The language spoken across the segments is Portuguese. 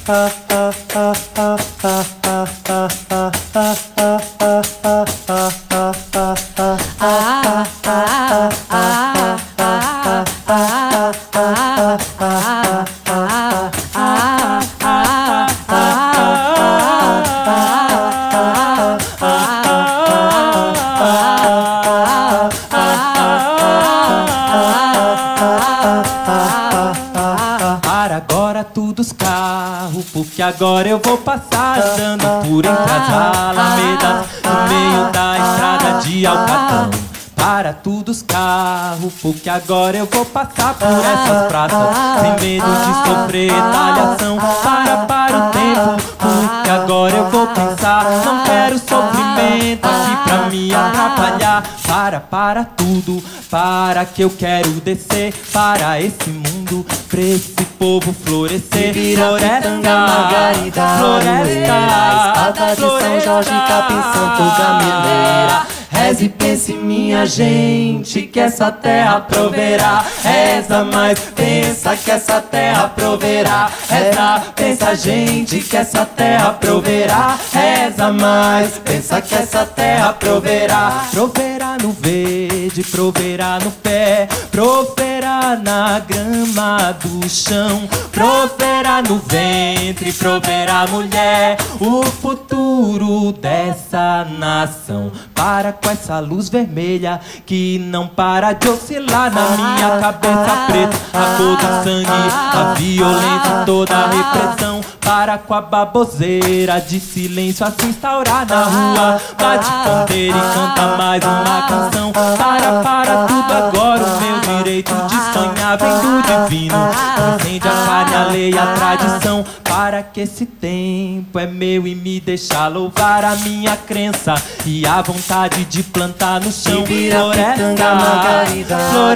Para agora tudo os carros, porque agora eu vou passar andando por entre as alamedas, no meio da estrada de Alcatão. Para tudo os carros, porque agora eu vou passar por essas praças, sem medo de sofrer retaliação. Para o tempo, porque agora eu vou pensar, não quero sofrimento aqui pra me atrapalhar. Para tudo, para que eu quero descer para esse mundo, pra esse povo florescer. Ibirapitanga, Margarida, Aroeira, Espada de São Jorge, Capim Santo, Gameleira. Reze e pense, minha gente, que essa terra proverá. Reza mais, pensa que essa terra proverá. Reza, pensa, gente, que essa terra proverá. Reza mais, pensa que essa terra proverá. Proverá no verde, proverá no pé, proverá na grama do chão, proverá no ventre, proverá mulher, o futuro dessa nação. Para com essa luz vermelha que não para de oscilar na minha cabeça preta, a cor do sangue, a violência, toda a repressão. Para com a baboseira de silêncio a se instaurar na rua, bate ponteira e canta mais uma canção. Para tudo agora, o meu direito de sonhar vem do divino, transcende a carne, a lei, a tradição. Para que esse tempo é meu e me deixa louvar a minha crença e a vontade de plantar no chão. Ibirapitanga, Margarida,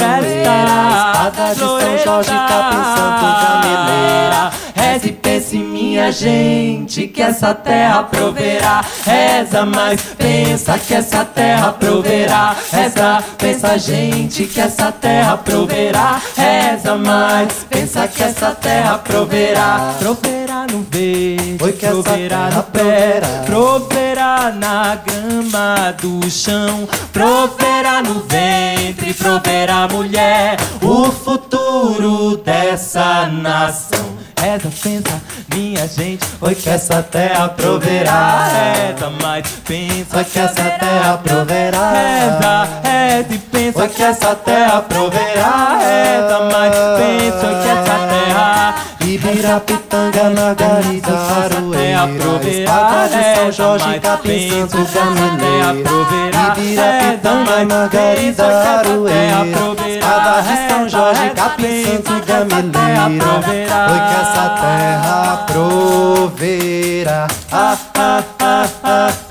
Aroeira, Espada de São Jorge, Capim Santo, Gameleira. Reze e pense, minha gente, que essa terra proverá. Reza mais, pensa que essa terra proverá. Reza, pensa, gente, que essa terra proverá. Reza mais, pensa que essa terra proverá. Proverá no verde, Oi, que essa proverá terra no pé, proverá. proverá na grama do chão, proverá no ventre, proverá mulher, o futuro dessa nação. Reza, pensa, minha gente, Oi, que essa terra proverá. reza mais, pensa Oi, que essa terra proverá. reza e pensa Oi, que essa terra proverá. reza mais, pensa que essa terra Ibirapitanga, Margarida, Aroeira, Espada de São Jorge, Capim Santo, Gameleira. Ibirapitanga, Margarida, Aroeira, Espada de São Jorge, Capim Santo, Gameleira. Oi, que essa terra proverá.